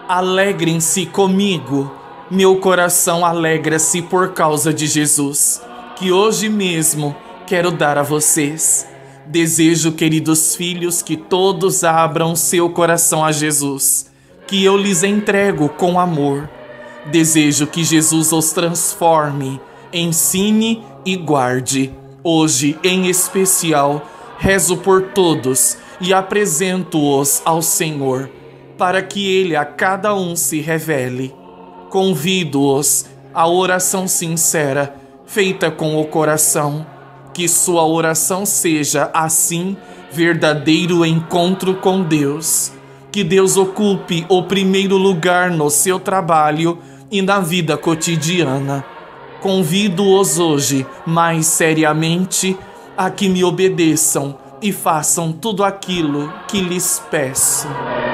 Alegrem-se comigo. Meu coração alegra-se por causa de Jesus, que hoje mesmo quero dar a vocês. Desejo, queridos filhos, que todos abram seu coração a Jesus, que eu lhes entrego com amor. Desejo que Jesus os transforme, ensine e guarde. Hoje, em especial, rezo por todos e apresento-os ao Senhor, para que Ele a cada um se revele. Convido-os à oração sincera, feita com o coração. Que sua oração seja, assim, verdadeiro encontro com Deus. Que Deus ocupe o primeiro lugar no seu trabalho e na vida cotidiana. Convido-os hoje, mais seriamente, a que me obedeçam e façam tudo aquilo que lhes peço.